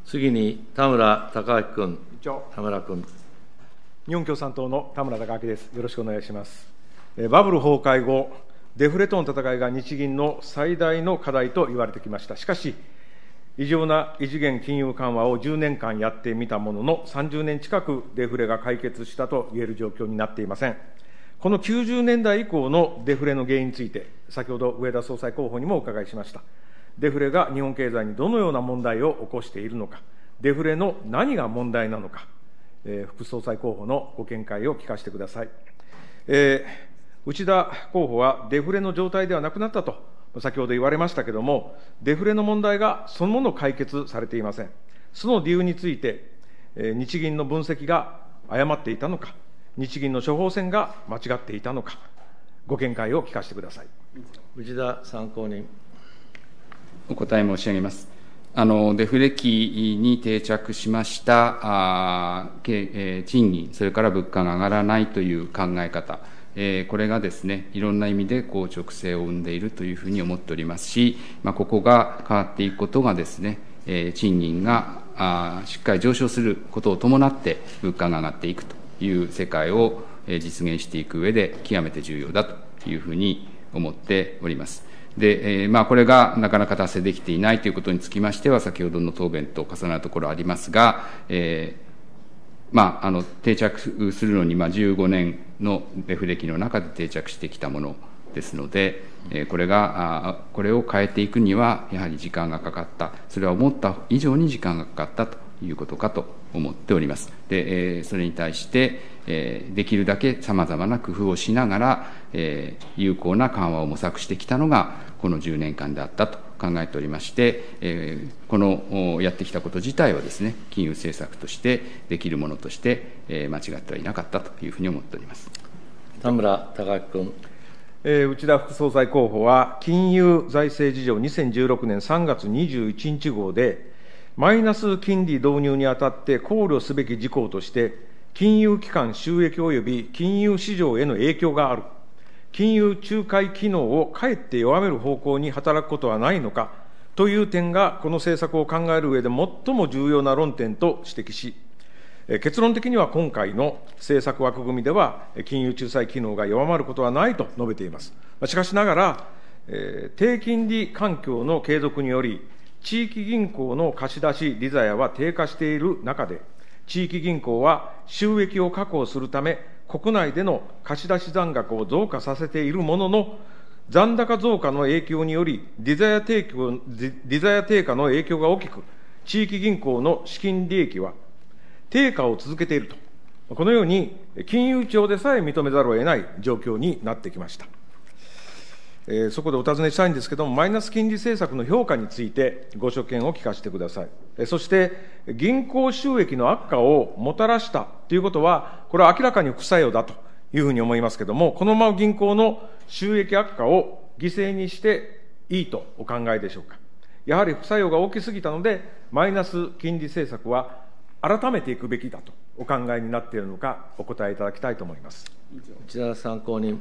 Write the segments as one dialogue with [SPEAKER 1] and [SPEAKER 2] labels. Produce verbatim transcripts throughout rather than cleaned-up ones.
[SPEAKER 1] 次に田村貴明君。田村君。
[SPEAKER 2] 日本共産党の田村貴明です。よろしくお願いします。バブル崩壊後、デフレとの戦いが日銀の最大の課題と言われてきました。しかし、異常な異次元金融緩和をじゅうねんかんやってみたものの、さんじゅうねん近くデフレが解決したと言える状況になっていません。このきゅうじゅうねんだい以降のデフレの原因について、先ほど植田総裁候補にもお伺いしました。デフレが日本経済にどのような問題を起こしているのか、デフレの何が問題なのか、えー、副総裁候補のご見解を聞かせてください。えー内田候補はデフレの状態ではなくなったと、先ほど言われましたけれども、デフレの問題がそのもの解決されていません。その理由について、日銀の分析が誤っていたのか、日銀の処方箋が間違っていたのか、ご見解を聞かせてください。
[SPEAKER 1] 内田参考人。
[SPEAKER 3] お答え申し上げます。あのデフレ期に定着しましたあ、えー、賃金、それから物価が上がらないという考え方、えー、これがですね、いろんな意味で硬直性を生んでいるというふうに思っておりますし、まあ、ここが変わっていくことがですね、えー、賃金があしっかり上昇することを伴って物価が上がっていくという世界を、えー、実現していく上で極めて重要だというふうに思っております。で、えーまあ、これがなかなか達成できていないということにつきましては、先ほどの答弁と重なるところありますが、えーまあ、あの定着するのに、まあ、じゅうごねんのデフレ期の中で定着してきたものですので、えー、これがあこれを変えていくにはやはり時間がかかった、それは思った以上に時間がかかったということかと思っております。で、えー、それに対して、えー、できるだけさまざまな工夫をしながら、えー、有効な緩和を模索してきたのがこのじゅうねんかんであったと考えておりまして、えー、このやってきたこと自体はですね、金融政策としてできるものとして、えー、間違ってはいなかったというふうに思っております。
[SPEAKER 1] 田村貴明君。
[SPEAKER 2] えー、内田副総裁候補は、金融財政事情にせんじゅうろくねんさんがつにじゅういちにち号で、マイナス金利導入にあたって考慮すべき事項として、金融機関収益及び金融市場への影響がある。金融仲介機能をかえって弱める方向に働くことはないのかという点が、この政策を考える上で最も重要な論点と指摘し、結論的には今回の政策枠組みでは、金融仲裁機能が弱まることはないと述べています。しかしながら、低金利環境の継続により、地域銀行の貸し出し利ざやは低下している中で、地域銀行は収益を確保するため、国内での貸し出し残額を増加させているものの、残高増加の影響により、利ざや提供、利ざや低下の影響が大きく、地域銀行の資金利益は低下を続けていると、このように金融庁でさえ認めざるを得ない状況になってきました。えー、そこでお尋ねしたいんですけれども、マイナス金利政策の評価について、ご所見を聞かせてください。えー、そして、銀行収益の悪化をもたらしたということは、これは明らかに副作用だというふうに思いますけれども、このまま銀行の収益悪化を犠牲にしていいとお考えでしょうか。やはり副作用が大きすぎたので、マイナス金利政策は改めていくべきだとお考えになっているのか、お答えいただきたいと思います。
[SPEAKER 1] 内田参考人。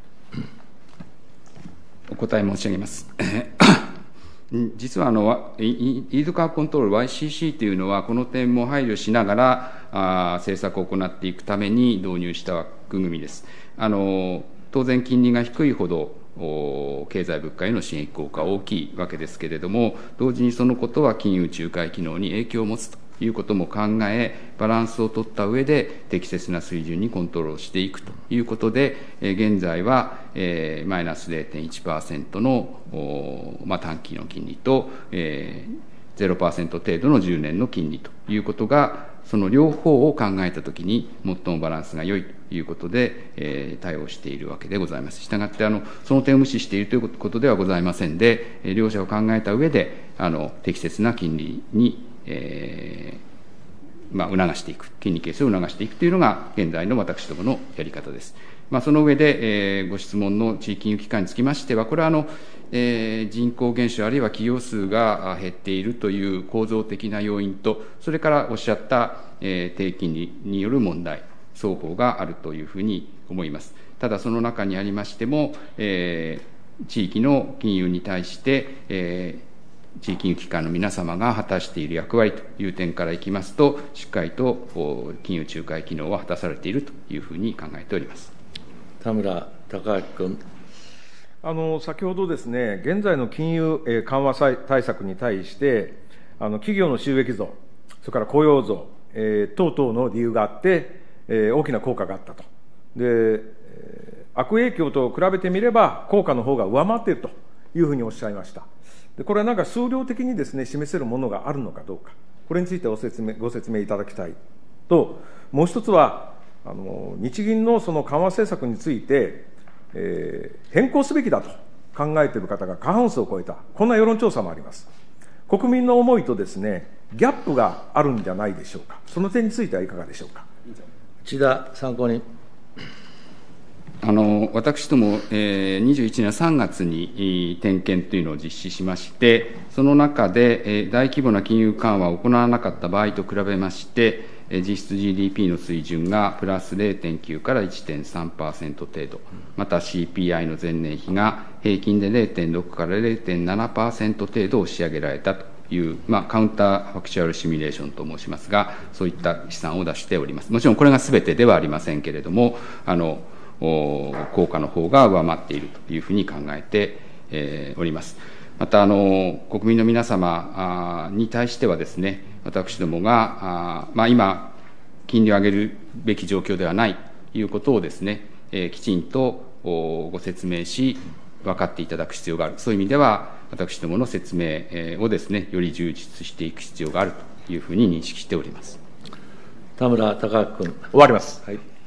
[SPEAKER 3] お答え申し上げます。実はあのイールドカーブコントロール ワイシーシー というのは、この点も配慮しながらあ政策を行っていくために導入した枠組みです。あの当然、金利が低いほど経済物価への刺激効果は大きいわけですけれども、同時にそのことは金融仲介機能に影響を持つということも考え、バランスを取った上で適切な水準にコントロールしていくということで、現在はマイナス ゼロてんいちパーセント の、まあ、短期の金利と、えー、ゼロパーセント 程度のじゅうねんの金利ということが、その両方を考えたときに最もバランスが良いということで、えー、対応しているわけでございます。したがってあのその点を無視しているということではございませんで、両者を考えた上であの適切な金利にえーまあ、促していく、金利形成を促していくというのが、現在の私どものやり方です。まあ、その上で、えー、ご質問の地域金融機関につきましては、これはあの、えー、人口減少、あるいは企業数が減っているという構造的な要因と、それからおっしゃった、えー、低金利による問題、双方があるというふうに思います。ただ、その中にありましても、えー、地域の金融に対して、えー地域金融機関の皆様が果たしている役割という点からいきますと、しっかりと金融仲介機能は果たされているというふうに考えております。
[SPEAKER 1] 田村貴明君。
[SPEAKER 2] あの先ほどですね、現在の金融緩和対策に対して、あの企業の収益増、それから雇用増、えー、等々の理由があって、えー、大きな効果があったと。で、えー、悪影響と比べてみれば、効果の方が上回っているというふうにおっしゃいました。でこれはなんか数量的にですね、示せるものがあるのかどうか、これについてご説明、ご説明いただきたいと、もう一つは、あの日銀のその緩和政策について、えー、変更すべきだと考えている方が過半数を超えた、こんな世論調査もあります。国民の思いとですね、ギャップがあるんじゃないでしょうか。その点についてはいかがでしょうか。
[SPEAKER 1] 内田参考人。
[SPEAKER 3] あの私ども、えー、にじゅういちねんさんがつに点検というのを実施しまして、その中で、えー、大規模な金融緩和を行わなかった場合と比べまして、えー、実質 ジーディーピー の水準がプラス ゼロてんきゅう から いってんさんパーセント 程度、また シーピーアイ の前年比が平均で ゼロてんろく から ゼロてんななパーセント 程度押し上げられたという、まあ、カウンターファクチュアルシミュレーションと申しますが、そういった試算を出しております。もちろんこれがすべてではありませんけれども、あの効果の方が上回っているというふうに考えて、えー、おります。またあの国民の皆様に対してはですね、私どもがあ、まあ、今金利を上げるべき状況ではないということをですね、えー、きちんとご説明し分かっていただく必要がある。そういう意味では私どもの説明をですね、より充実していく必要があるというふうに認識しております。
[SPEAKER 1] 田村貴明君。
[SPEAKER 2] 終わります。
[SPEAKER 1] はい。